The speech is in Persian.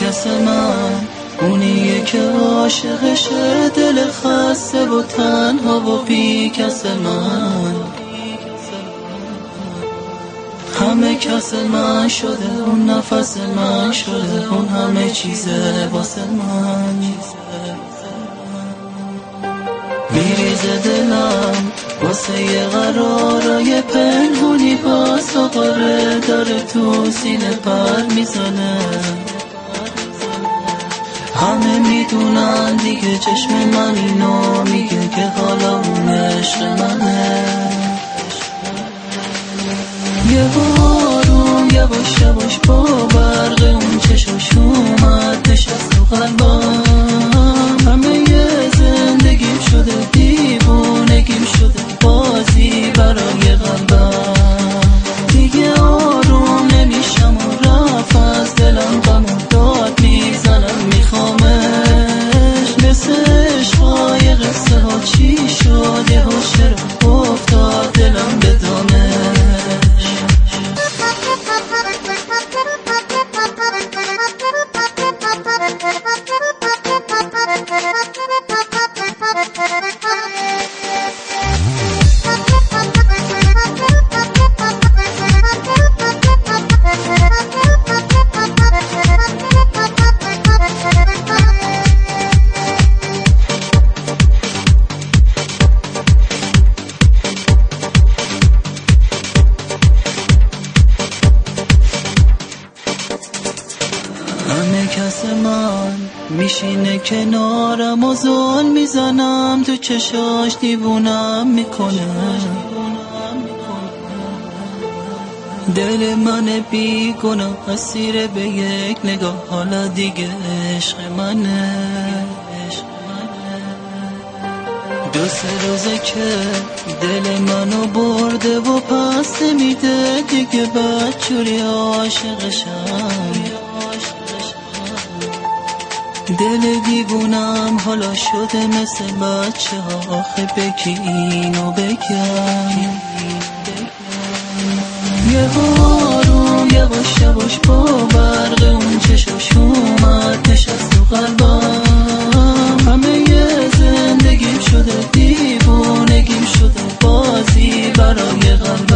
کس من اونیه که عاشقشه، دل خسته و تنها و بی کس من. همه کس من شده، اون نفس من شده، اون همه چیزه واسه من. میریزه دلم واسه یه قرارای پنهونی، باز دوباره داره تو سینه پر میزنه. همه میدونن دیگه، چشم من اینو میگه که حالا اون عشق منه. یه بارون یواش یواش با برق اون چشاش اومد نشست تو قلبم. همه یه زندگیم شده، دیوونگیم شده، بازی برای قلبم. دیگه آروم نمیشم و رفت از دلم غم و داد میزنم میخوامش. مثل عشقای قصه ها چی شده ها، چرا افتاد دلم به دامش. همه کس من میشینه کنارم و زل میزنم تو چشاش، دیوونم میکنه. دل من بیگناه اسیر به یک نگاه، حالا دیگه عشق منه. دو سه روزه که دل منو برده و پس نمیده دیگه، بدجوری عاشقشم. دل دیوونم حالا شده مثل بچه ها، آخه بکی اینو بگم. یه بارون یواش یواش با برق اون چشاش اومد نشست تو قلبم. همه یه زندگیم شده، دیوونگیم شده، بازی برای قلبم.